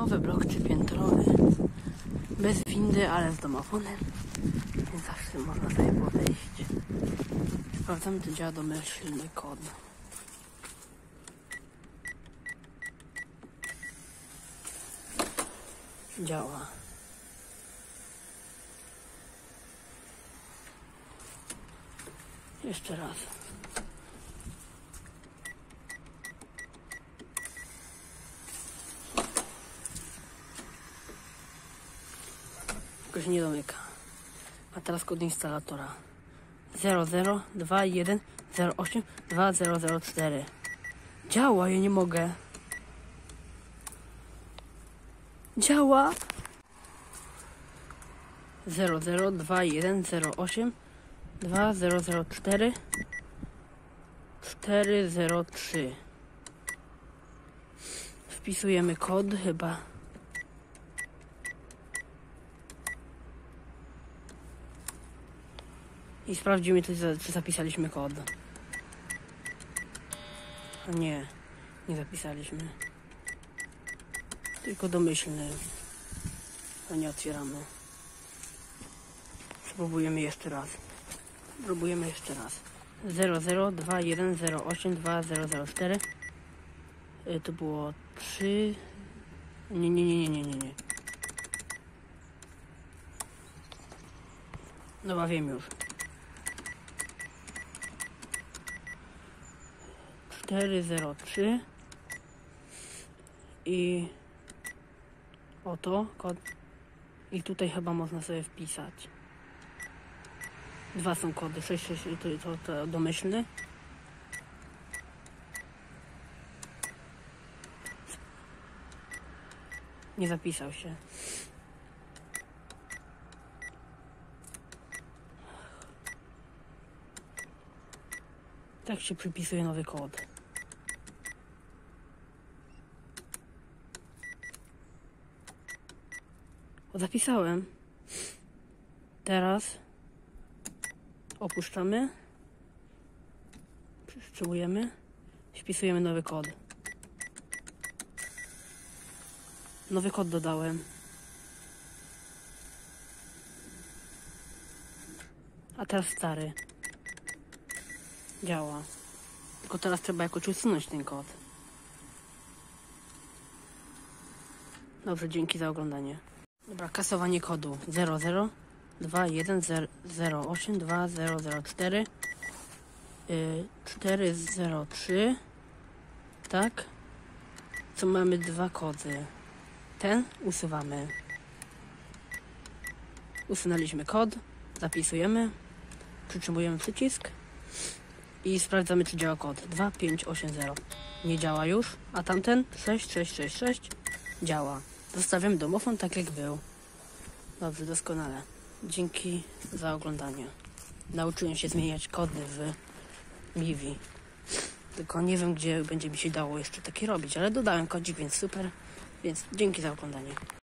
nowy blok trzypiętrowy. Bez windy, ale z domofonem. Więc zawsze można sobie podejść. Sprawdzamy, czy działa domyślny kod. Działa. Jeszcze raz. Jakoś nie domyka. A teraz kod instalatora 0021082004. Działa, ja nie mogę. Działa. 0021082004 403. Wpisujemy kod chyba. I sprawdzimy, czy zapisaliśmy kod. Nie, nie zapisaliśmy. Tylko domyślny. A nie otwieramy. Spróbujemy jeszcze raz. Próbujemy jeszcze raz. 0021082004. To było 3. Nie. Dobra, wiem już. 403 i oto kod. I tutaj chyba można sobie wpisać. Dwa są kody. 66 to domyślny. Nie zapisał się. Tak się przypisuje nowy kod. O, zapisałem. Teraz opuszczamy. Wstrzymujemy. Wpisujemy nowy kod. Nowy kod dodałem. A teraz stary. Działa. Tylko teraz trzeba jakoś usunąć ten kod. Dobrze, dzięki za oglądanie. Dobra, kasowanie kodu 0021082004 403. Tak. Co mamy dwa kody. Ten usuwamy. Usunęliśmy kod. Zapisujemy. Przytrzymujemy przycisk. I sprawdzamy, czy działa kod 2580. Nie działa już, a tamten 6666 działa. Zostawiam domofon tak jak był. Dobrze, doskonale. Dzięki za oglądanie. Nauczyłem się zmieniać kody w Mivi. Tylko nie wiem, gdzie będzie mi się dało jeszcze takie robić, ale dodałem kodzik, więc super. Więc dzięki za oglądanie.